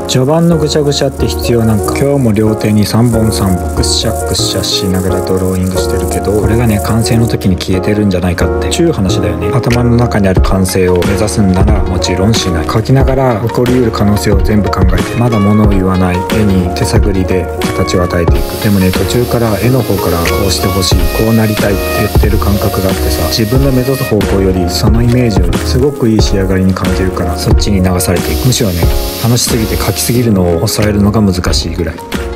序盤のぐちゃぐちゃって必要なんか。今日も両手に3本くっしゃくっしゃしながらドローイングしてるけど、これがね完成の時に消えてるんじゃないかってちゅう話だよね。頭の中にある完成を目指すんならもちろんしない。描きながら起こりうる可能性を全部考えて、まだ物を言わない絵に手探りで形を与えていく。でもね途中から絵の方からこうしてほしい、こうなりたいって言ってる感覚があってさ、自分の目指す方向よりそのイメージよりすごくいい仕上がりに感じるから、そっちに流されていく。むしろね楽しすぎて描きすぎるのを抑えるのが難しいぐらい。